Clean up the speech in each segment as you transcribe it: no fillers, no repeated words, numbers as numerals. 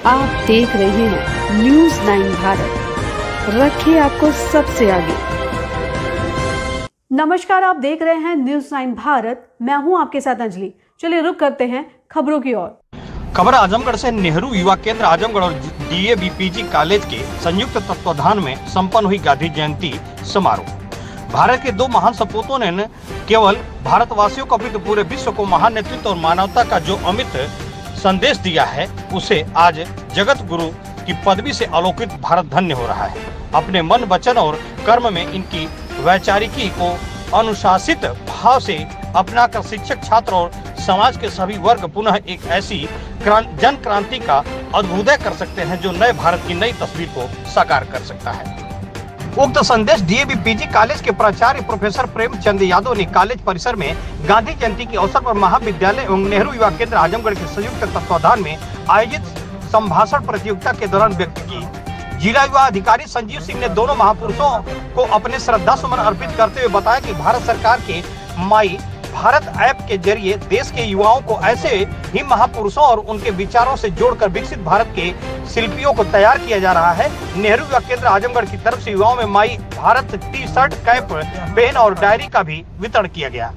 आप देख रहे हैं न्यूज 9 भारत, रखिए आपको सबसे आगे। नमस्कार, आप देख रहे हैं न्यूज 9 भारत। मैं हूं आपके साथ अंजलि। चलिए रुक करते हैं खबरों की ओर। खबर आजमगढ़ से। नेहरू युवा केंद्र आजमगढ़ और डीएवी पीजी कॉलेज के संयुक्त तत्वाधान में संपन्न हुई गांधी जयंती समारोह। भारत के दो महान सपूतों ने न केवल भारतवासियों को अपितु पूरे विश्व को महान नेतृत्व और मानवता का जो अमित संदेश दिया है, उसे आज जगत गुरु की पदवी से अलौकिक भारत धन्य हो रहा है। अपने मन, वचन और कर्म में इनकी वैचारिकी को अनुशासित भाव से अपनाकर शिक्षक, छात्र और समाज के सभी वर्ग पुनः एक ऐसी जन क्रांति का अभ्युदय कर सकते हैं जो नए भारत की नई तस्वीर को साकार कर सकता है। उक्त संदेश डीएवी पीजी कॉलेज के प्राचार्य प्रोफेसर प्रेमचंद यादव ने कॉलेज परिसर में गांधी जयंती के अवसर पर महाविद्यालय एवं नेहरू युवा केंद्र आजमगढ़ के संयुक्त तत्वाधान में आयोजित संभाषण प्रतियोगिता के दौरान व्यक्त की। जिला युवा अधिकारी संजीव सिंह ने दोनों महापुरुषों को अपने श्रद्धा सुमन अर्पित करते हुए बताया कि भारत सरकार के माई भारत ऐप के जरिए देश के युवाओं को ऐसे ही महापुरुषों और उनके विचारों से जोड़कर विकसित भारत के शिल्पियों को तैयार किया जा रहा है। नेहरू युवा केंद्र आजमगढ़ की तरफ से युवाओं में my Bharat T shirt, cap, pen और डायरी का भी वितरण किया गया।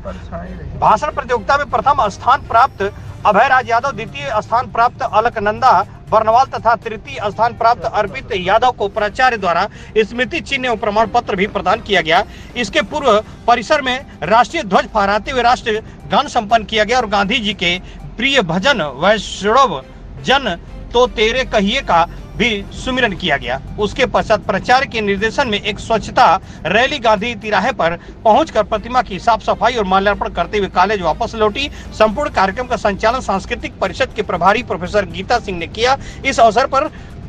भाषण प्रतियोगिता में प्रथम स्थान प्राप्त अभय राज यादव, द्वितीय स्थान प्राप्त अलकनंदा बर्नवाल तथा तृतीय स्थान प्राप्त अर्पित यादव को प्राचार्य द्वारा स्मृति चिन्ह एवं प्रमाण पत्र भी प्रदान किया गया। इसके पूर्व परिसर में राष्ट्रीय ध्वज फहराते हुए राष्ट्र गान संपन्न किया गया और गांधी जी के प्रिय भजन वैष्णव जन तो तेरे कहिए का भी सुमिरन किया गया। उसके पश्चात प्राचार्य के निर्देशन में एक स्वच्छता रैली गांधी तिराहे पर पहुंचकर प्रतिमा की साफ सफाई और माल्यार्पण करते हुए कॉलेज वापस लौटी। संपूर्ण कार्यक्रम का संचालन सांस्कृतिक परिषद के प्रभारी प्रोफेसर गीता सिंह ने किया। इस अवसर पर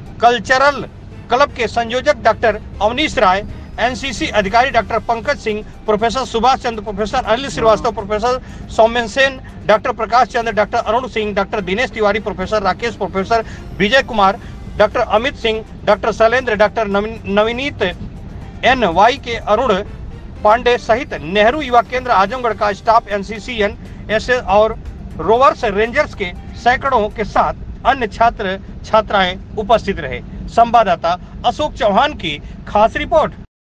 कल्चरल क्लब के संयोजक डॉक्टर अवनीश राय, एनसीसी अधिकारी doctor Pankaj Singh, professor Subhash Chandra, professor Anil Srivastava, professor Saumyan Sen, doctor Prakash Chandra, doctor Arun Singh, doctor Dinesh Tiwari, professor Rakesh, professor Vijay Kumar, doctor Amit Singh, doctor Shailendra, doctor Navneet NY के अरुण पांडे सहित नेहरू युवा केंद्र आजमगढ़ का स्टाफ, NCCN, SS और रोवर्स रेंजर्स के सैकड़ों के साथ अन्य छात्र छात्राएं उपस्थित रहे। संवाददाता अशोक चौहान की खास रिपोर्ट।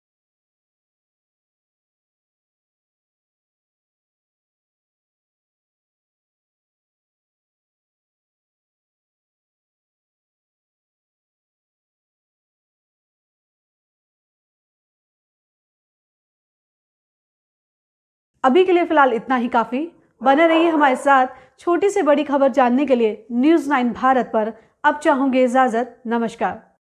अभी के लिए फिलहाल इतना ही काफी। बने रहिए हमारे साथ। छोटी से बड़ी खबर जानने के लिए न्यूज 9 भारत पर अब चाहूंगी इजाजत। नमस्कार।